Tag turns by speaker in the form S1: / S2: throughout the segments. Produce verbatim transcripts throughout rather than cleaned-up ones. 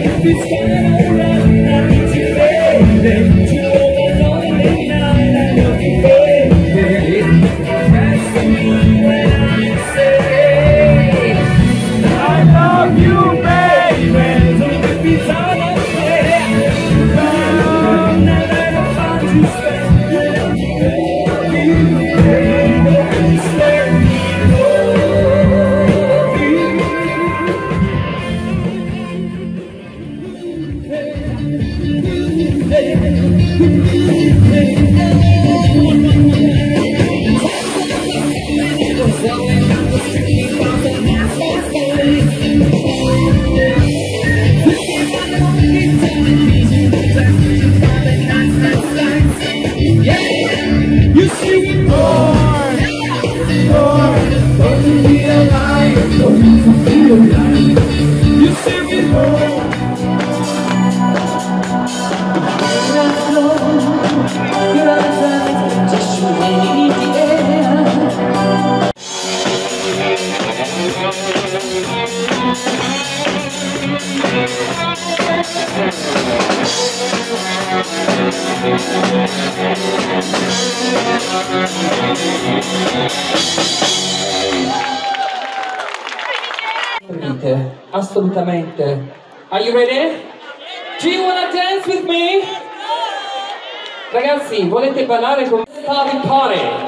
S1: Assolutamente. Are you ready? Do you wanna dance with me? Ragazzi, volete ballare con Party Party?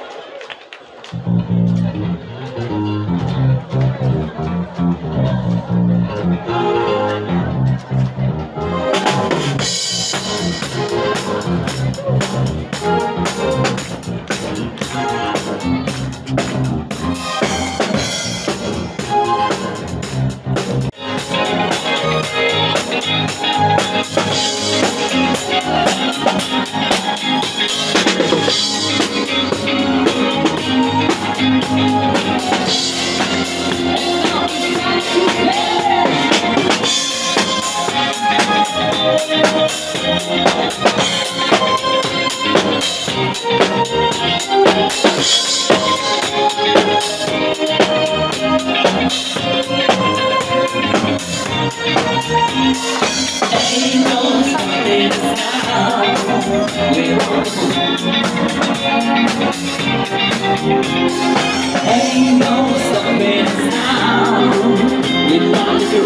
S2: Ain't no stopping us now. We love you.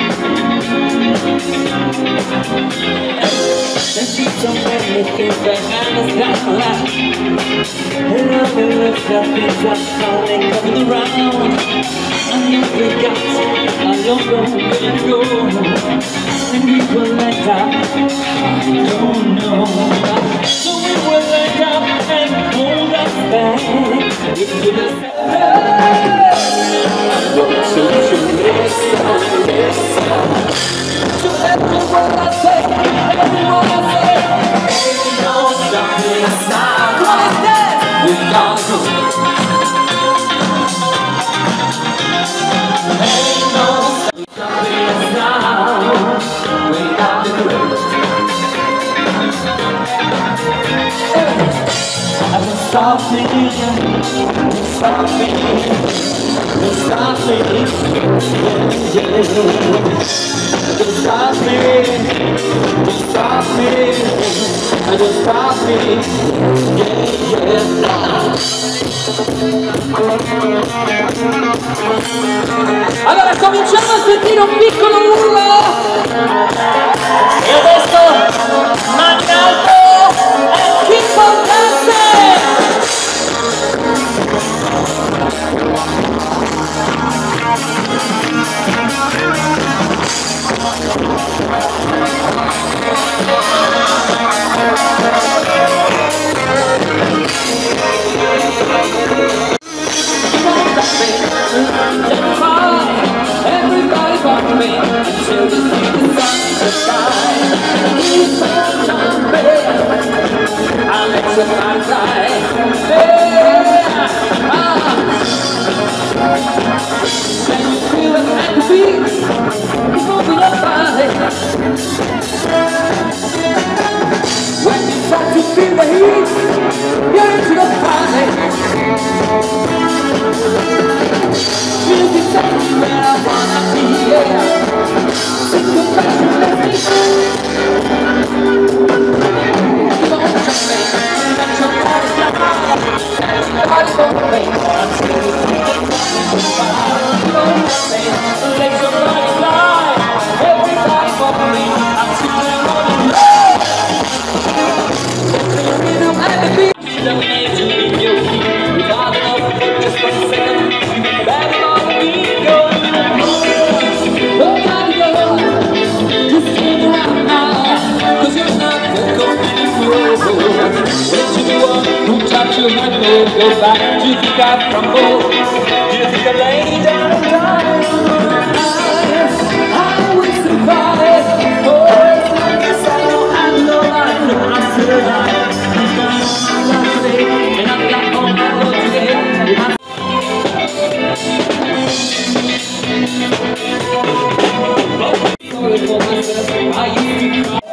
S2: There's so many things behind us down. And I never felt it just falling coming around. I never got how long we'll go. And we will let down. I don't know. So we will let down and hold us back. If you just I want to listen, listen to everyone I say, everyone I say. Ain't no stopping us now. What is that? We gotta go. Ain't no stopping us now. We gotta go. I can stop me, stop me, stop me, yeah, yeah. Just stop me, just stop me, just stop me, yeah, yeah. Allora cominciamo a sentire un piccolo urlo e adesso mani in alto e keep on dancing. Everybody but me until the sun shines. Keep on jumping, I'll let you fly. Yeah, ah. Can you feel it at the beat? It's moving your body. go back? Do you think I've crumbled? Do you think I lay down and die? I will survive. Oh, as long as I know I'm no life, no, I survive. I've got all my love today, and I've got all my love today. I sorry for myself, I used to cry.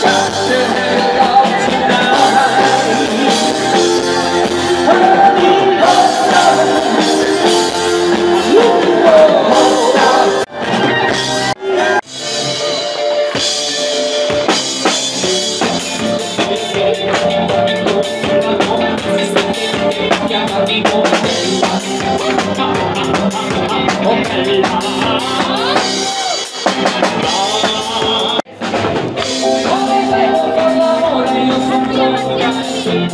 S2: Tonight.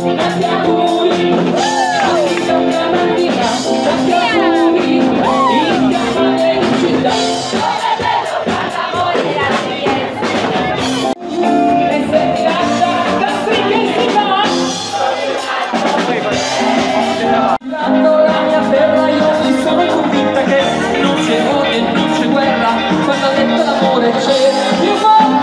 S1: tanti auguri, a chi cambia mattina, tanti auguri, in campagna e in città. E se ti lascia, castri che si fa. Girando la mia terra io mi sono convinta che non c'è odio, non c'è guerra, quando ha detto l'amore c'è più forte.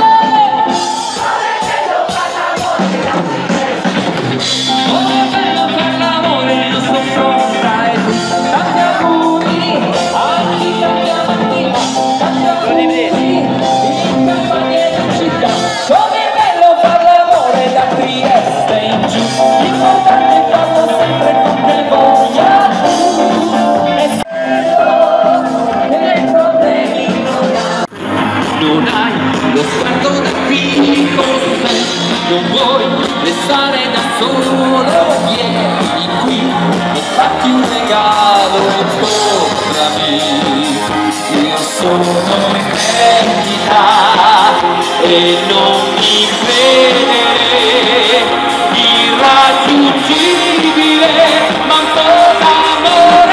S1: Non hai lo sguardo da qui con me, non vuoi restare da solo, vieni qui e fatti un regalo, incontrami. Io sono in vendita e non mi vedere, irraggiungibile, ma ancora amore.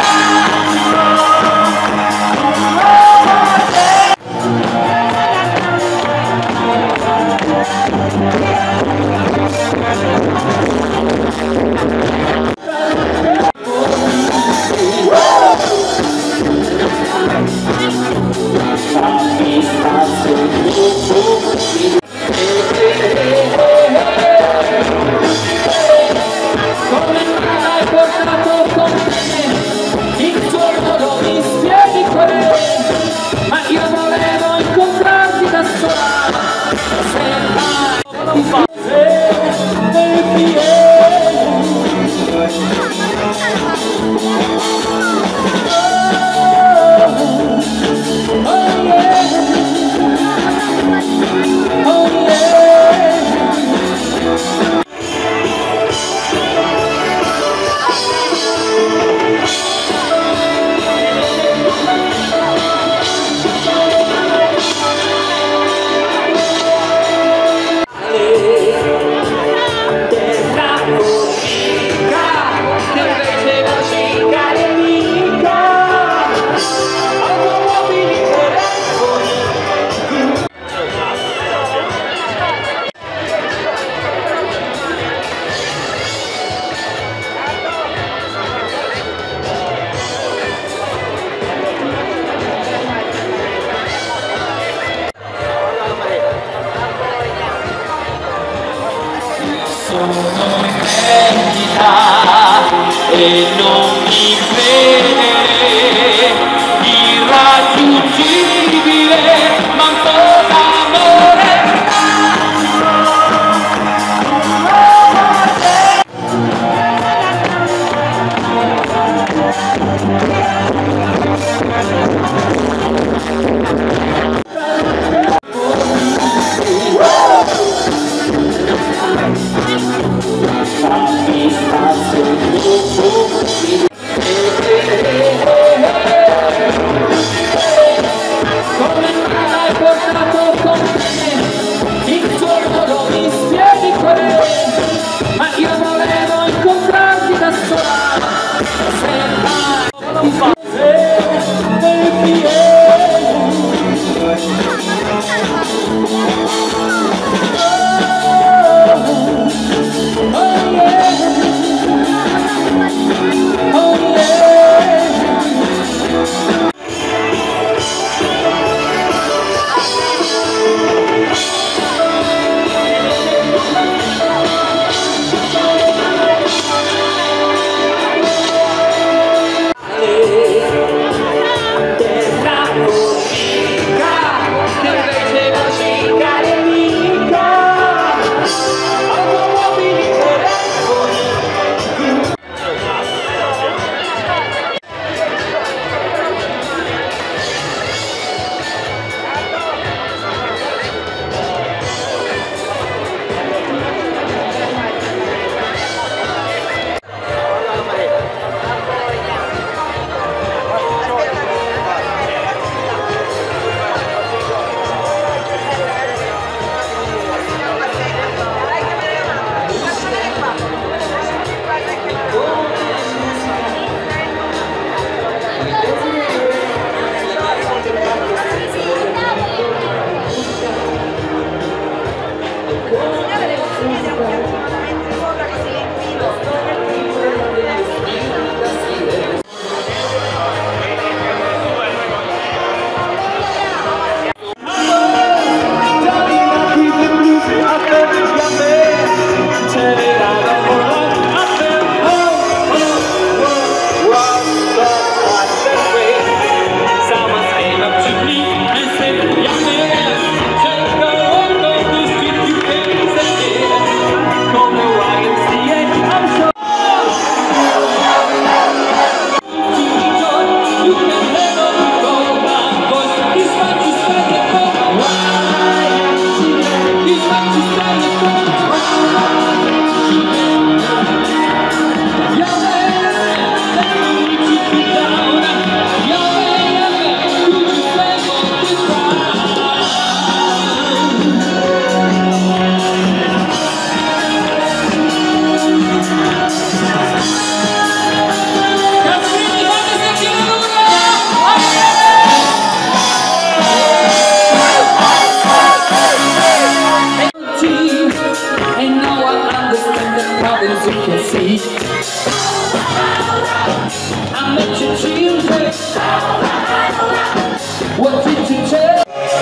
S1: Sono in vendita e non mi vedere, irraggiungibile, ma ancora amore. Fammi spazio, I met your children. What did you tell?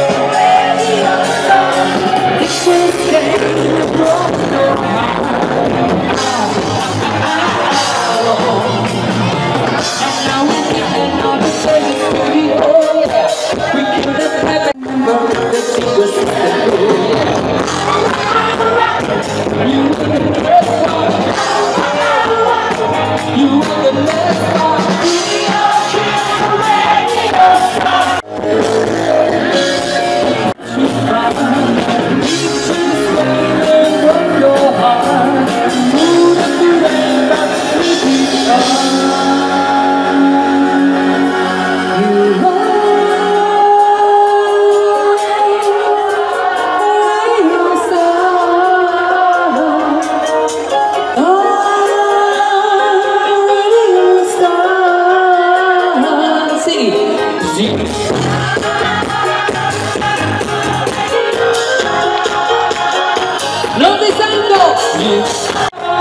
S1: This was the day you broke your heart. And now we can all the service for you. Oh yeah, we could have never remember that you were the good. You were the first one. You were the last one.
S2: Non ti sento!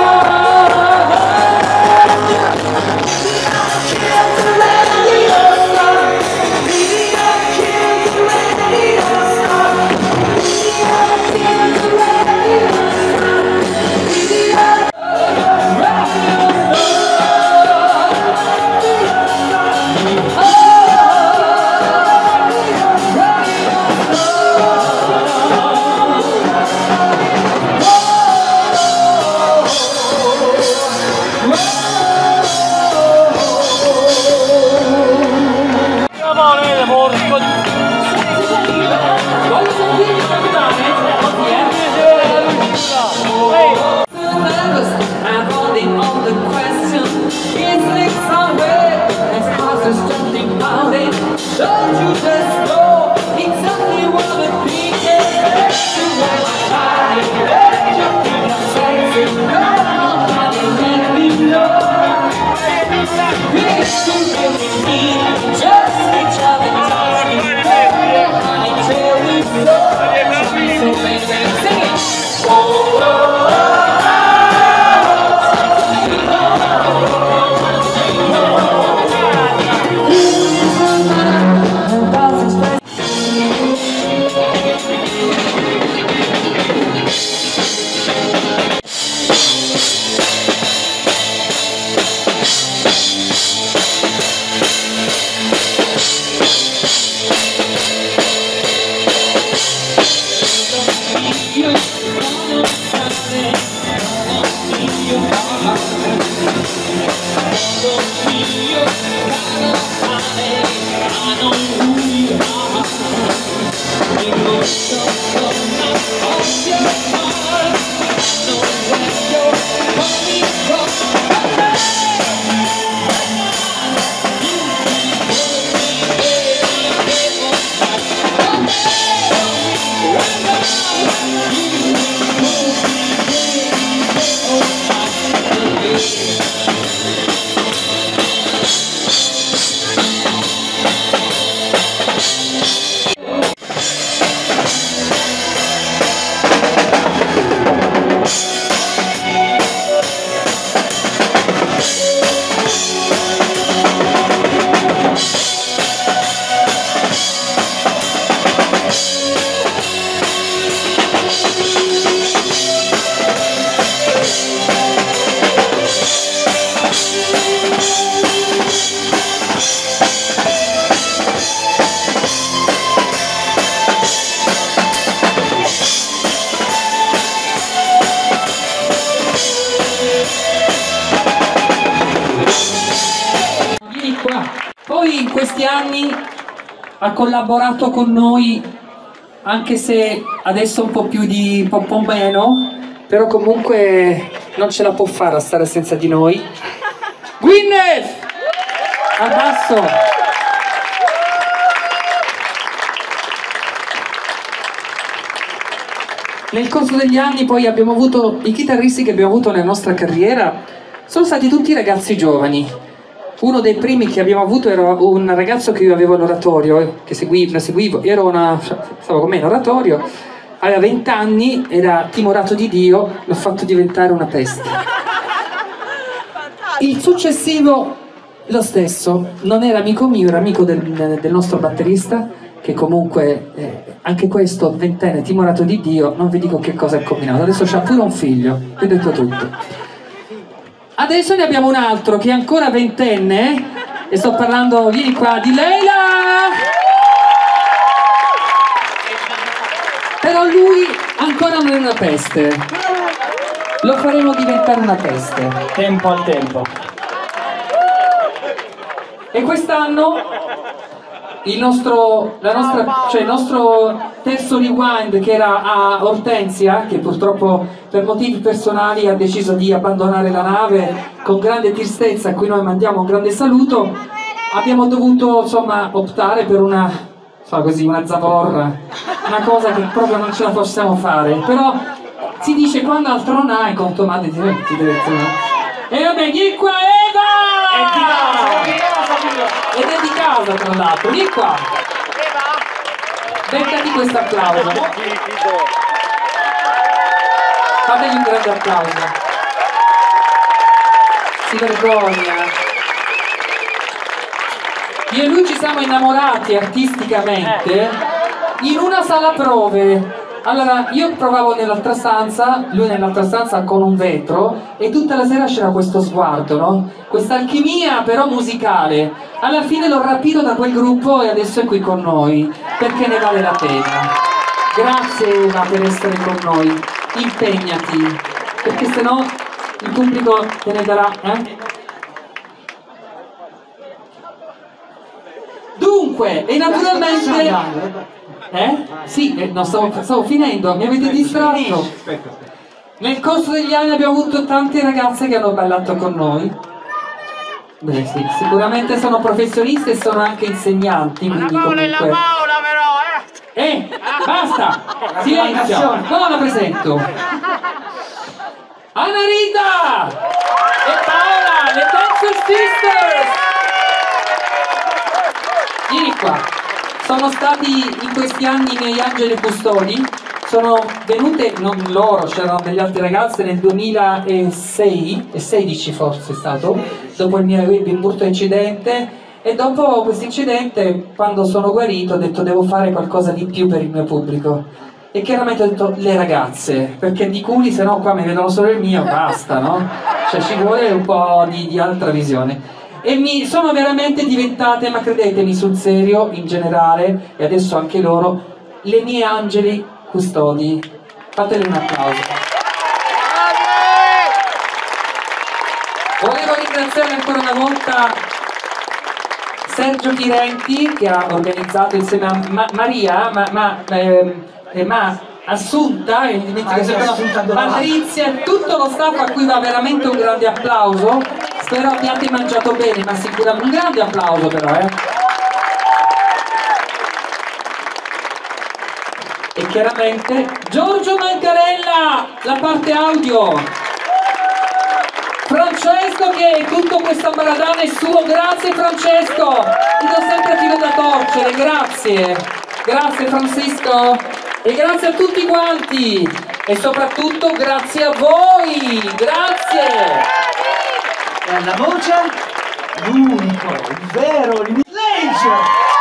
S1: Don't you just know exactly what the thing is? You want to try it, you think I'm sexy. Come on, honey, let me know. If you really need, just reach out and touch me. Baby, honey, tell me so. So baby, sing it. Oh, oh, oh.
S3: anni ha collaborato con noi, anche se adesso un po' più di un po', un po' meno, però comunque non ce la può fare a stare senza di noi. Gwyneth! Al basso! Nel corso degli anni poi abbiamo avuto, i chitarristi che abbiamo avuto nella nostra carriera sono stati tutti ragazzi giovani. Uno dei primi che abbiamo avuto era un ragazzo che io avevo all'oratorio, che seguivo, seguivo, ero una, stavo con me in oratorio, aveva venti anni, era timorato di Dio, l'ho fatto diventare una peste. Il successivo, lo stesso, non era amico mio, era amico del, del nostro batterista, che comunque, eh, anche questo, ventenne, timorato di Dio, non vi dico che cosa ha combinato, adesso c'ha pure un figlio, vi ho detto tutto. Adesso ne abbiamo un altro che è ancora ventenne, e sto parlando, vieni qua, di Leila! Però lui ancora non è una peste, lo faremo diventare una peste.
S4: Tempo al tempo.
S3: E quest'anno il nostro, la nostra, cioè il nostro terzo rewind, che era a Ortensia, che purtroppo per motivi personali ha deciso di abbandonare la nave con grande tristezza, a cui noi mandiamo un grande saluto, abbiamo dovuto insomma optare per una, so così, una zavorra, una cosa che proprio non ce la possiamo fare, però si dice quando altro non hai conto male ti deve. E vabbè, vieni qua Eva! Ed è di casa tra l'altro, vieni qua! Beccati questo applauso. Fategli un grande applauso. Si vergogna. Io e lui ci siamo innamorati artisticamente in una sala prove. Allora, io provavo nell'altra stanza, lui nell'altra stanza con un vetro, e tutta la sera c'era questo sguardo, no? Questa alchimia però musicale. Alla fine l'ho rapito da quel gruppo e adesso è qui con noi, perché ne vale la pena. Grazie Eva per essere con noi, impegnati, perché sennò il pubblico te ne darà, eh? Dunque, e naturalmente... Eh? Sì, eh, no, stavo, stavo finendo, mi avete distratto. Nel corso degli anni abbiamo avuto tante ragazze che hanno ballato con noi. Beh sì, sicuramente sono professioniste e sono anche insegnanti, quindi comunque... La Paola però, eh! Eh, basta! Silenzio! No, la presento! Anna Rita! E Paola, le Dancer Sisters! Vieni qua! Sono stati in questi anni i miei angeli custodi, sono venute, non loro, c'erano delle altre ragazze nel duemilasei, e sedici forse è stato, dopo il mio brutto incidente, e dopo questo incidente, quando sono guarito, ho detto devo fare qualcosa di più per il mio pubblico. E chiaramente ho detto le ragazze, perché di culi, se no qua mi vedono solo il mio, basta, no? Cioè ci vuole un po' di, di altra visione. E mi sono veramente diventate, ma credetemi sul serio, in generale, e adesso anche loro, le mie angeli custodi. Fatele un applauso. Volevo ringraziare ancora una volta Sergio Tirenti, che ha organizzato insieme a Ma Maria, ma, ma, eh, eh, ma Assunta, e Patrizia e tutto lo staff, a cui va veramente un grande applauso. Spero abbiate mangiato bene, ma sicuramente un grande applauso però, eh. E chiaramente Giorgio Mancarella, la parte audio. Francesco, che tutto questo baradano è suo, grazie Francesco, ti do sempre filo da torcere, grazie. Grazie Francisco, e grazie a tutti quanti, e soprattutto grazie a voi, grazie.
S4: E alla voce, l'unico, il vero, il Legio!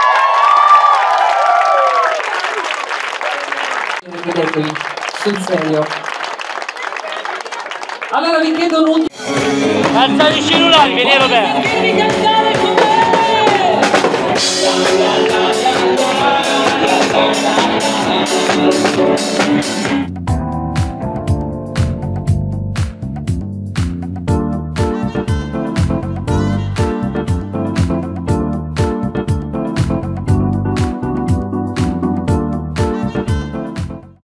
S3: Vedetevi, sul serio. Allora vi chiedo un ultimo...
S4: Alza i cellulari, vieni Roberto!
S1: Vieni a cantare con me!